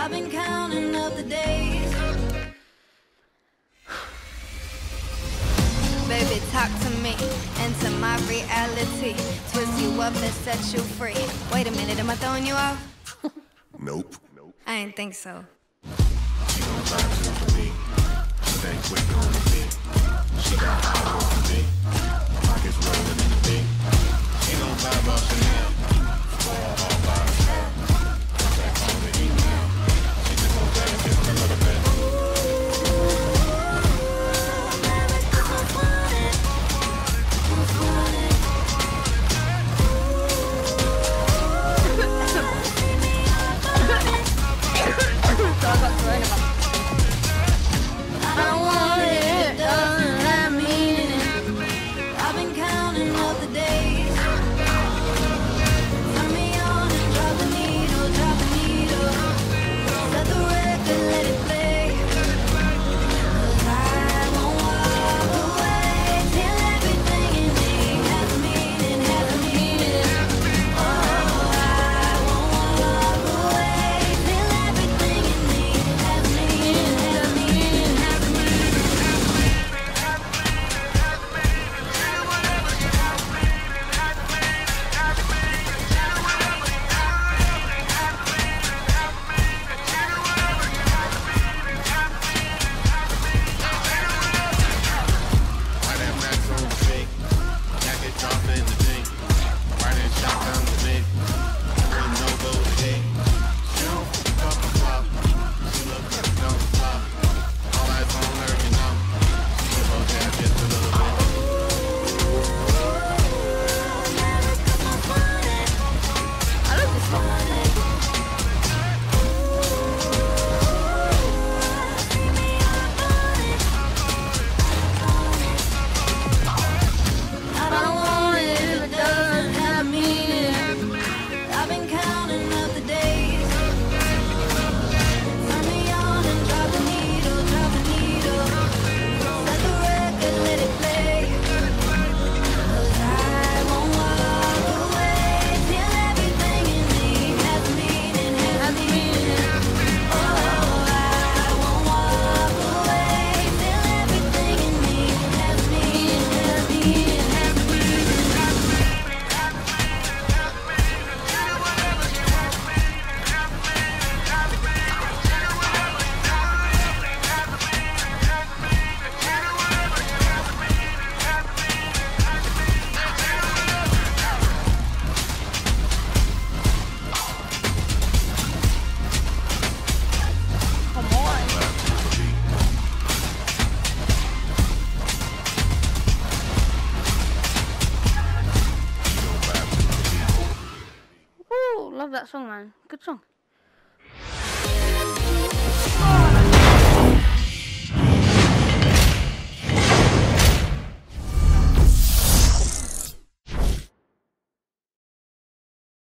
I've been counting up the days. Baby, talk to me, enter my reality. Twist you up and set you free. Wait a minute, am I throwing you off? Nope. I didn't think so. She gon' vibe to me. Stay quick on the beat. She got power on me. Pockets rolling in the beat. She gon' vibe off Chanel. All by herself. Come back home to eat now. She just gon' grab and kiss a little bit. I don't want it, doesn't have meaning. I've been counting up the days. Turn me on and drop the needle, drop the needle. Set the record, let it play. 'Cause I won't walk away till everything in me has meaning, has meaning. Oh, I won't walk away till everything in me has meaning, has meaning, has meaning. Why that max on the fake? Jacket drop in the tank. Right in shotgun with me. Ain't no go today. She don't fuck the flop. She look like a dumb flop. All eyes on her, you know. She supposed to have just a little bit. I love this song. I don't want it if it doesn't have meaning. I've been counting up the days. Turn me on and drop the needle, drop the needle. Set the record, let it play. 'Cause I won't walk away till everything in me has meaning, has meaning. Oh, I won't walk away till everything in me has meaning, has meaning, has meaning, has Come on. Woo, love that song, man. Good song.